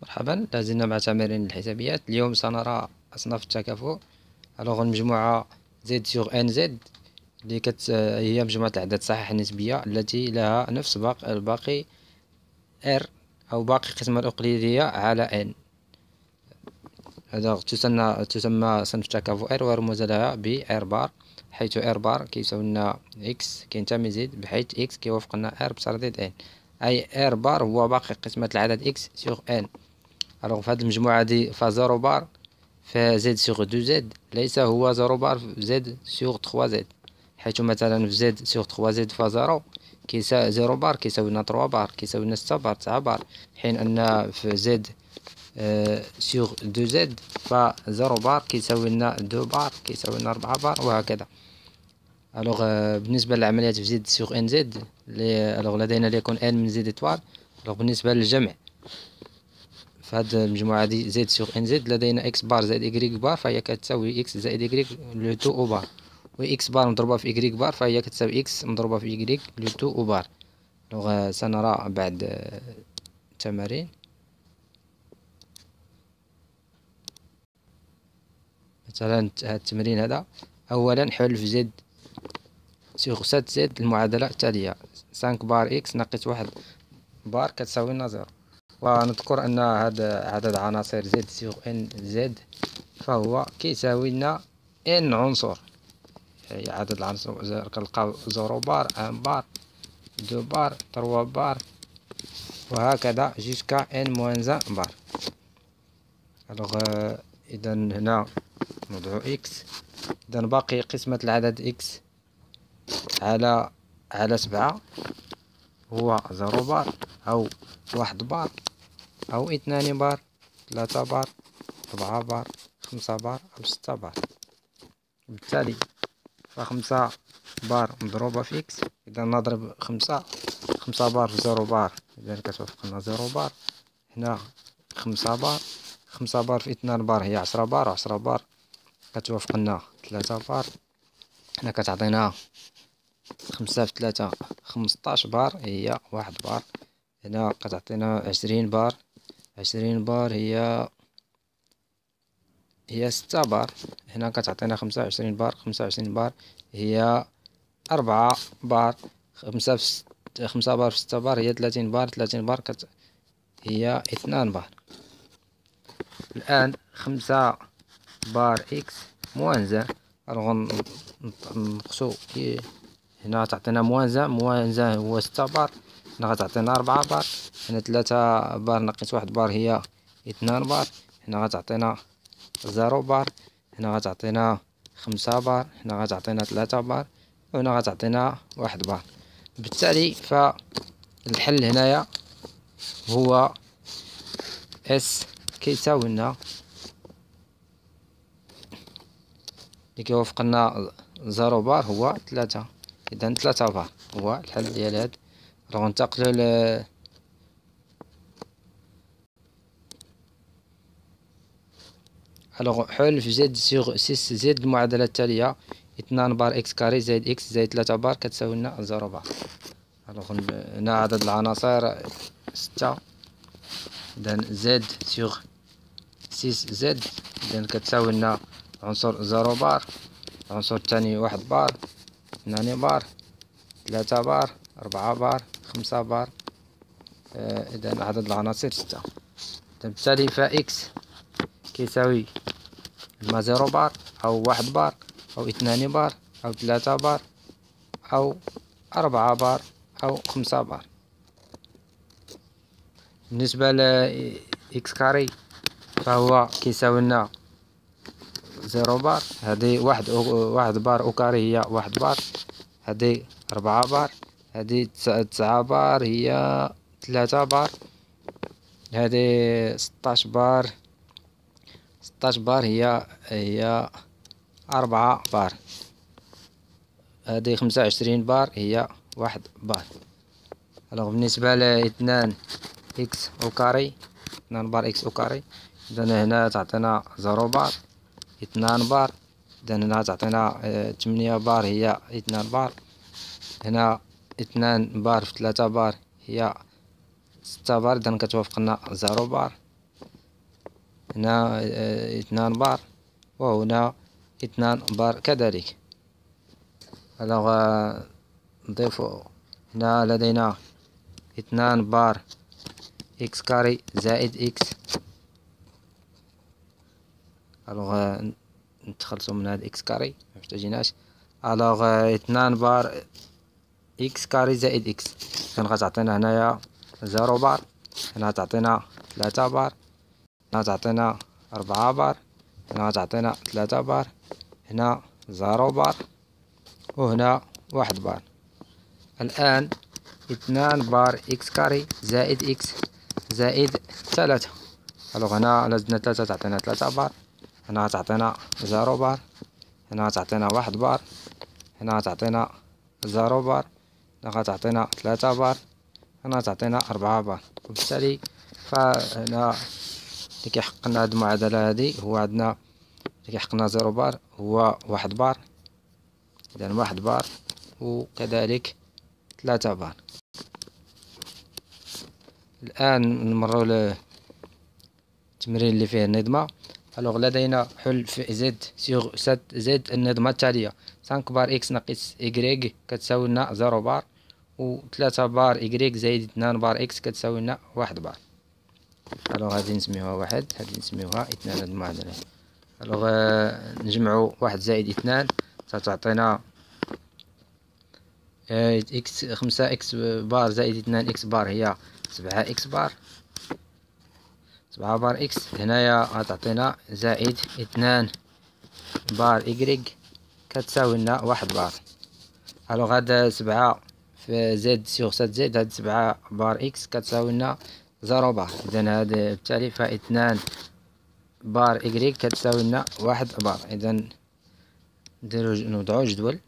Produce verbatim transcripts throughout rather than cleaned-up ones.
مرحبا، لازلنا مع تمارين الحسابيات. اليوم سنرى أصناف التكافؤ. الوغ المجموعة زد سوغ ان زد اللي كت هي مجموعة الأعداد الصحيحة النسبية التي لها نفس باقي الباقي ار أو باقي القسمة الأقليدية على ان. هذا تسمى تسمى صنف تكافؤ ار ورمز لها ب ار بار، حيث ار بار كيساوي لنا اكس كينتمي زد، بحيث اكس كيوافق لنا ار بترديد ان، أي ار بار هو باقي قسمة العدد اكس سوغ ان. الوغ في هذه المجموعة دي فزيرو بار فزد سوغ دو زد ليس هو زيرو بار في زد سوغ تخوا زد، حيث مثلا في زد سوغ تخوا زد فزيرو كيساوي زيرو بار كيساوي لنا تروا بار كيساوي لنا ستة بار تسعة بار، حين أن في زد آه سوغ دو زد فزيرو بار كيساوي لنا دو بار كيساوي لنا ربعة بار وهكذا. الوغ آه بالنسبة للعمليات في زد سوغ ان زد الوغ لدينا ليكون ان من زد اتوال. الوغ بالنسبة للجمع في هذه المجموعة دي زد سوغ ان زد لدينا اكس بار زائد ايكغيك بار فهي كتساوي اكس زائد ايكغيك لو تو او بار، و اكس بار مضروبة في ايكغيك بار فهي كتساوي اكس مضروبة في ايكغيك لو تو او بار. دونك سنرى بعد التمارين. مثلا هذا التمرين هذا، اولا حل في زد سوغ سات زد المعادلة التالية: خمسة بار اكس ناقص واحد بار كتساوي لنا زيرو. ونذكر ان هذا عدد عناصر زد سوغ ان زد فهو كيساوي لنا ان عنصر، يعني عدد العناصر كنلقاو زيرو بار ان بار دو بار تروا بار وهكذا جوسكا ان موان زان بار. الوغ اذا هنا نوضعو اكس، اذا باقي قسمة العدد اكس على على سبعة هو زيرو بار او واحد بار او اثنان بار ثلاثة بار ربعة بار خمسة بار او ستة بار. بالتالي فخمسة بار مضروبة في اكس، اذا نضرب خمسة خمسة بار في زيرو بار اذا كتوافق لنا زيرو بار. هنا خمسة بار، خمسة بار في اثنان بار هي عشرة بار، وعشرة بار كتوافق لنا ثلاثة بار. هنا كتعطينا خمسة في ثلاثة خمسطاش بار هي واحد بار. هنا كتعطينا عشرين بار، عشرين بار هي هي ستة بار. هنا كتعطينا خمسة وعشرين بار، خمسة وعشرين بار هي أربعة بار. خمسة في ست... خمسة بار في ستة بار هي ثلاثين بار، ثلاثين بار كت... هي اثنان بار. الآن خمسة بار إكس موان زان، الوغ نقصو هنا تعطينا موان زان، موان زان هو ستة بار، هنا غتعطينا ربعة بار. هنا ثلاثة بار ناقص واحد بار هي اثنان بار. هنا غتعطينا زيرو بار، هنا غتعطينا خمسة بار، هنا غتعطينا ثلاثة بار، وهنا غتعطينا واحد بار. بالتالي فالحل هنايا هو اس كيساوي لنا اللي كيوافق لنا زيرو بار هو ثلاثة، اذا ثلاثة بار هو الحل ديال هاد. راه ننتقلو ل الوغ حل في زد سوغ ستة زد المعادلة التالية: اثنان بار اكس كاري زائد اكس زائد ثلاثة بار كتساوي لنا زيرو بار. الوغ هنا عدد العناصر ستة، اذا زد سوغ ستة زد اذا كتساوي لنا عنصر زيرو بار، العنصر الثاني واحد بار اثنان بار ثلاثة بار ربعة بار خمسة بار. آه اذا عدد العناصر ستة. بالتالي فاكس كيساوي اما زيرو بار او واحد بار او اثنان بار او ثلاثة بار او أربعة بار او خمسة بار. بالنسبة ل اكس كاري فهو كيساوي لنا زيرو بار، هذه واحد واحد بار او كاري هي واحد بار، هذه أربعة بار، هذه تسعة بار هي ثلاثة بار، هذه ستاش بار ستاش بار هي هي أربعة بار، هذه خمسة وعشرين بار هي واحد بار. الوغ بالنسبة لاثنان اكس او كاري، اثنان بار اكس او كاري، اذا هنا تعطينا زيرو بار اثنان بار، اذا هنا تعطينا ثمانية بار هي اثنان بار، هنا اثنان بار في ثلاثة بار هي ستة بار، اذا كتوافق لنا زيرو بار. هنا آه، اثنان بار، وهنا اثنان بار كذلك. الوغ نضيف هنا لدينا اثنان بار اكس كاري زائد اكس. الوغ نتخلصو من هاد اكس كاري محتاجينهاش. الوغ اثنان بار اكس كاري زائد اكس، كان غتعطينا هنايا زيرو بار، هنا تعطينا ثلاثة بار، هنا تعطينا أربعة بار، هنا تعطينا ثلاثة بار، هنا زيرو بار، وهنا واحد بار. الآن اثنان بار اكس كاري زائد اكس زائد ثلاثة. الوغ هنا على زدنا ثلاثة تعطينا ثلاثة بار، هنا تعطينا زيرو بار، هنا تعطينا واحد بار، هنا تعطينا زيرو بار، هنا تعطينا ثلاثة بار، هنا تعطينا أربعة بار. وبالتالي فهنا اللي كيحقق لنا هاد المعادلة هادي هو عندنا اللي كيحقق لنا زيرو بار هو واحد بار، إذا واحد بار وكذلك ثلاثة بار. الآن نمرو للتمرين اللي فيه النظمة. الوغ لدينا حل في زد سيغ سات زد النظمة التالية: خمسة بار اكس ناقص إكغيك كتساوي لنا زيرو بار، و ثلاثة بار إكغيك زائد اثنان بار اكس كتساوي لنا واحد بار. الوغ هادي نسميوها واحد، هادي نسميوها اثنان. هاد المعادلة الوغ نجمعو واحد زائد اثنان تعطينا اكس. خمسة اكس بار زائد اثنان اكس بار هي سبعة اكس بار، سبعة بار اكس. هنايا غتعطينا زائد اثنان بار إكغيك كتساوي لنا واحد بار. الوغ هاد سبعة في زد سيغ سات زد، هاد سبعة بار اكس كتساوي لنا زيرو بار، إذا هاد بالتالي فاثنان بار إكغيك كتساوي لنا واحد بار. إذا نديرو نوضعو جدول.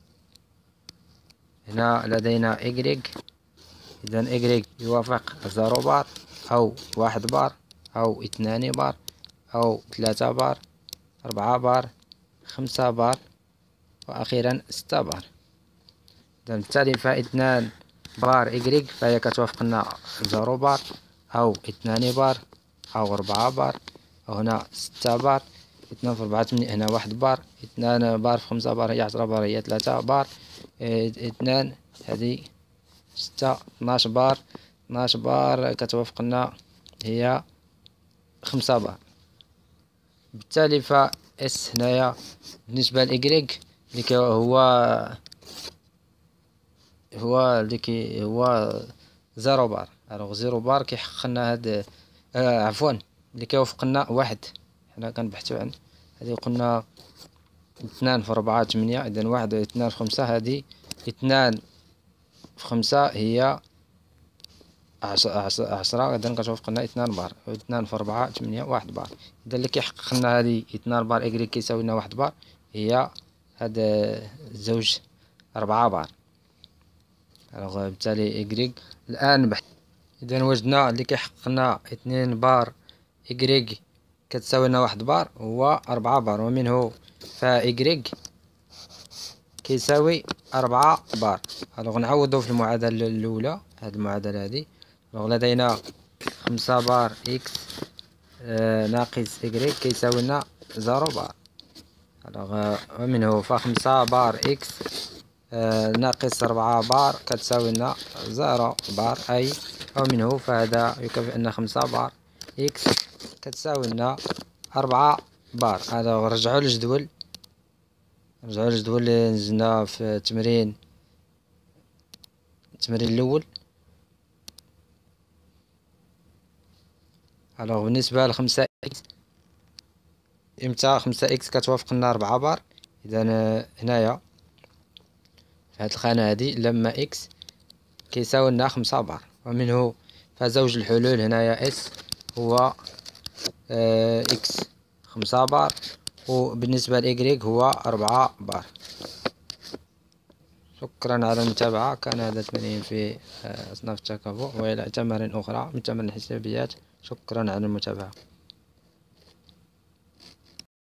هنا لدينا إكغيك، إذا إكغيك يوافق زيرو بار أو واحد بار أو اثنان بار أو ثلاثة بار، أربعة بار، خمسة بار، وأخيرا ستة بار. إذا بالتالي فاثنان بار إكغيك فهي كتوافق لنا زيرو بار أو اثنان بار أو أربعة بار، أو هنا ستة بار. اثنان في أربعة ثمانية، هنا واحد بار. اثنان بار في خمسة بار هي عشرة بار، هي ثلاثة بار. اثنان هذه ستة، اثناش بار. اثناش بار كتوافق لنا هي خمسة بار. بالتالي ف اس هنايا بالنسبة لإكغيك اللي كي هو هو اللي كي هو زيرو بار. الوغ زيرو بار كيحقق لنا هاد آه عفوا اللي كيوافق لنا واحد. حنا كنبحثو عن هادي قلنا اثنان في أربعة ثمانية، إذا واحد اثنان في خمسة، هادي اثنان في خمسة هي عشرة، إذا كتوافق لنا اثنان بار. اثنان في أربعة ثمانية، واحد بار. إذا اللي كيحقق لنا هادي اثنان بار إكغيك كيساوي لنا واحد بار هي هاد زوج أربعة بار. الوغ بالتالي إكغيك الآن بحث. إذا وجدنا اللي كيحقق لنا اثنين بار إكغيك كتساوي لنا واحد بار هو أربعة بار، ومنه فإكغيك كيساوي أربعة بار. الوغ نعوضو في المعادلة الأولى، هاد المعادلة هادي. الوغ لدينا خمسة بار إكس آه ناقص إكغيك كيساوي لنا زيرو بار. الوغ ومنه فخمسة بار إكس آه ناقص أربعة بار كتساوي لنا زيرو بار، أي ومنه فهذا يكافئ أن خمسة بار إكس كتساوي لنا أربعة بار. هذا نرجعو للجدول، نرجعو للجدول اللي نزلنا في التمرين التمرين الأول. الوغ بالنسبة لخمسة إكس، إمتى خمسة إكس كتوافق لنا أربعة بار؟ إذا هنايا في هاد الخانة هادي لما إكس كيساوي لنا خمسة بار، ومنه فزوج الحلول هنايا إس هو آه إكس خمسة بار، وبالنسبة لإكغيك هو أربعة بار. شكرا على المتابعة. كان هذا تمرين في أصناف التكافؤ، وإلى تمارين أخرى من تمارين الحسابيات. شكرا على المتابعة.